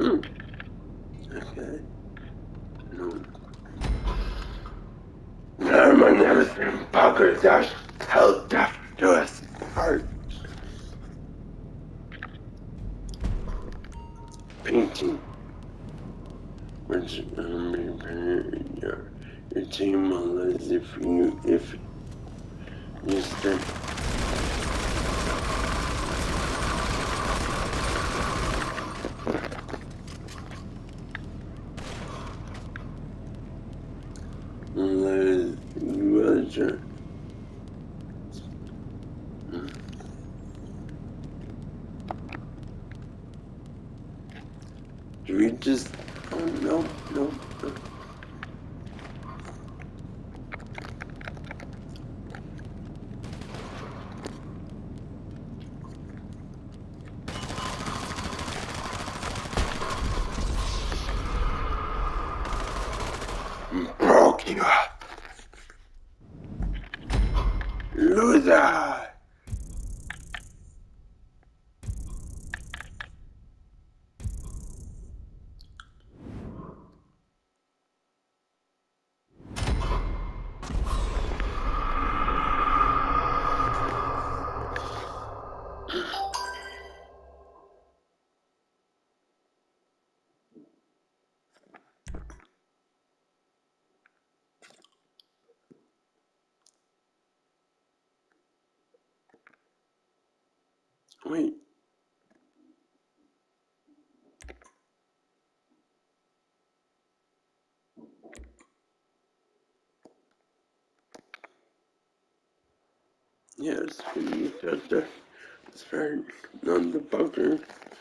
Okay. No. None of never seen buggers that held death to us part. Painting. Which your team will lose if you stay. Roger. Do we just? Oh no, no. Broke you up, loser. Wait. Yes, we got the start on the bunker.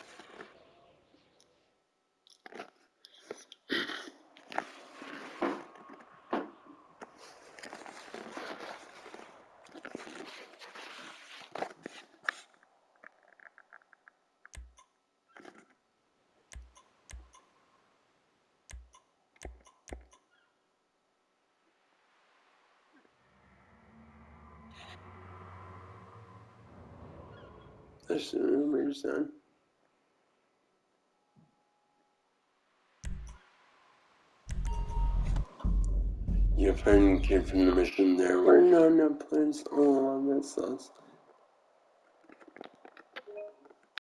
That's the rumors then. You find a kid from the mission there. We're not in a place. Oh, that's us.